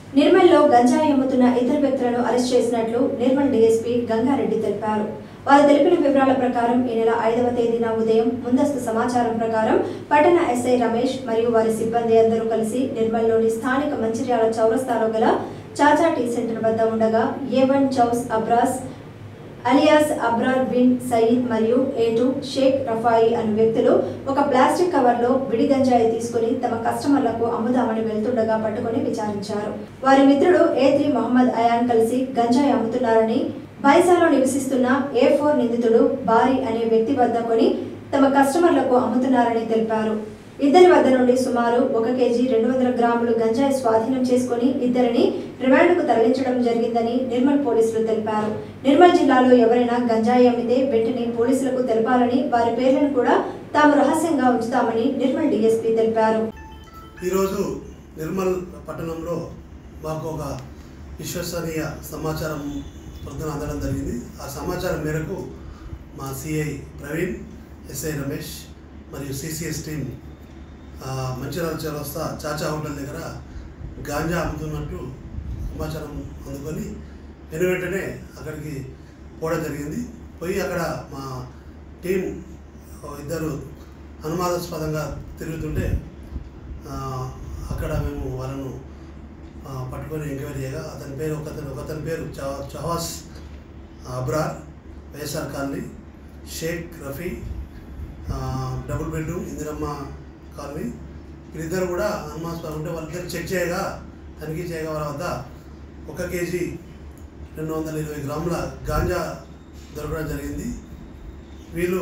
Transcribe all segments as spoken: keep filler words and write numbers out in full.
నిర్మల్లో గంజాయి అమ్ముతున్న ఇద్దరు వ్యక్తులను అరెస్ట్ చేసినట్లు నిర్మల్ డీఎస్పీ గంగారెడ్డి తెలిపారు. వారు తెలిపిన వివరాల ప్రకారం ఈ నెల ఐదవ తేదీన ఉదయం ముందస్తు సమాచారం ప్రకారం పట్టణ ఎస్ఐ రమేష్ మరియు వారి సిబ్బంది అందరూ కలిసి నిర్మల్లోని స్థానిక మంచిర్యాల చౌరస్తాలో గల చాచా టీ సెంటర్ వద్ద ఉండగా A one Chaus Abras alias Abrar bin Saeed మరియు ఏటు షేక్ రఫాయి అను వ్యక్తులు ఒక ప్లాస్టిక్ కవర్లో విడి గంజాయి తీసుకుని తమ కస్టమర్లకు అమ్ముదామని వెళ్తుండగా పట్టుకుని విచారించారు. వారి మిత్రుడు ఏ త్రీ మొహమ్మద్ అయాన్ కలిసి గంజాయి అమ్ముతున్నారని బైసాలో నివసిస్తున్న ఏ ఫోర్ నిందితుడు బారి అనే వ్యక్తి వద్ద కొని తమ కస్టమర్లకు అమ్ముతున్నారని తెలిపారు. ఇద్దరి వద్ద నుండి సుమారు ఒక కేజీ రెండు వందల గ్రాములు గంజాయి స్వాధీనం చేసుకుని ఇద్దరిని రిమాండ్కు తరలించడం జరిగిందని నిర్మల్ పోలీసులు తెలిపారు. నిర్మల్ జిల్లాలో ఎవరైనా గంజాయి అమ్మితే వెంటనే పోలీసులకు తెలపాలని వారి పేర్లను కూడా తాము రహస్యంగా ఉంచుతామని నిర్మల్ డీఎస్పీ తెలిపారు. ఈరోజు నిర్మల్ పట్టణంలో మాకు ఒక విశ్వసనీయ సమాచారం పొద్దున అందడం జరిగింది. ఆ సమాచారం మేరకు మా సిఐ ప్రవీణ్, ఎస్ఐ రమేష్ మరియు సిసిఎస్ టీం మంచిర్యాల చౌరస్తా చాచా హోటల్ దగ్గర గాంజా అమ్ముతున్నట్టు సమాచారం అందుకొని వెను వెంటనే అక్కడికి పోవడం జరిగింది. పోయి అక్కడ మా టీం ఇద్దరు అనుమానాస్పదంగా తిరుగుతుంటే అక్కడ మేము వాళ్ళను పట్టుకొని ఎంక్వైరీ చేయగా అతని పేరు ఒకతని ఒకతని పేరు Chaus Abrar, YSR colony, Shaik Rafi, double bedroom Indiramma colony, వీళ్ళిద్దరు కూడా అనుమానాస్పదం ఉంటే వాళ్ళిద్దరు చెక్ చేయగా తనిఖీ చేయగా వాళ్ళ వద్ద ఒక కేజీ రెండు వందల ఇరవై గ్రాముల గాంజా దొరకడం జరిగింది. వీళ్ళు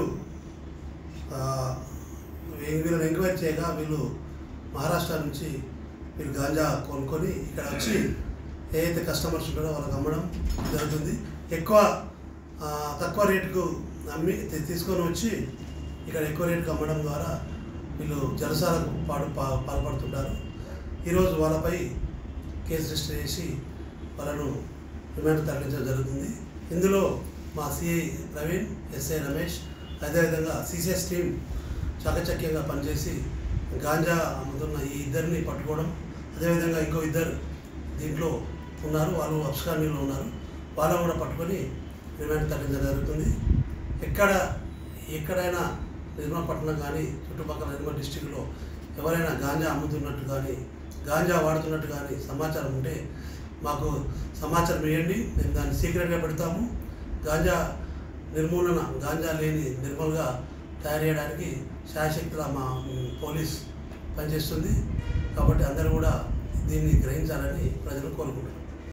వీళ్ళని ఎంక్వైరీ చేయగా వీళ్ళు మహారాష్ట్ర నుంచి వీళ్ళు గాంజా కొనుక్కొని ఇక్కడ వచ్చి ఏదైతే కస్టమర్స్ ఉంటారో వాళ్ళకి అమ్మడం జరుగుతుంది. ఎక్కువ తక్కువ రేటుకు అమ్మి తీసుకొని వచ్చి ఇక్కడ ఎక్కువ రేటుకు అమ్మడం ద్వారా వీళ్ళు జలసాలకు పాడు పాల్పడుతుంటారు. ఈరోజు వాళ్ళపై కేసు రిజిస్టర్ చేసి వాళ్ళను రిమాండ్ తరలించడం జరుగుతుంది. ఇందులో మా సిఐ ప్రవీణ్, ఎస్ఐ రమేష్, అదేవిధంగా సిసిఎస్ టీం చాకచక్యంగా పనిచేసి గాంజా అమ్ముతున్న ఈ ఇద్దరిని పట్టుకోవడం, అదేవిధంగా ఇంకో ఇద్దరు దీంట్లో ఉన్నారు, వాళ్ళు అబ్స్కాండింగ్లో ఉన్నారు, వాళ్ళని కూడా పట్టుకొని రిమాండ్ తరలించడం జరుగుతుంది. ఎక్కడ ఎక్కడైనా నిర్మల్ పట్టణం కానీ చుట్టుపక్కల నిర్మల్ డిస్టిక్లో ఎవరైనా గాంజా అమ్ముతున్నట్టు కానీ గాంజా వాడుతున్నట్టు కానీ సమాచారం ఉంటే మాకు సమాచారం ఇవ్వండి, మేము దాన్ని సీక్రెట్గా పెడతాము. గాంజా నిర్మూలన, గాంజా లేని నిర్మల్గా తయారు చేయడానికి శాయశక్తుల మా పోలీస్ పనిచేస్తుంది. కాబట్టి అందరూ కూడా దీన్ని గ్రహించాలని ప్రజలు కోరుకుంటున్నారు.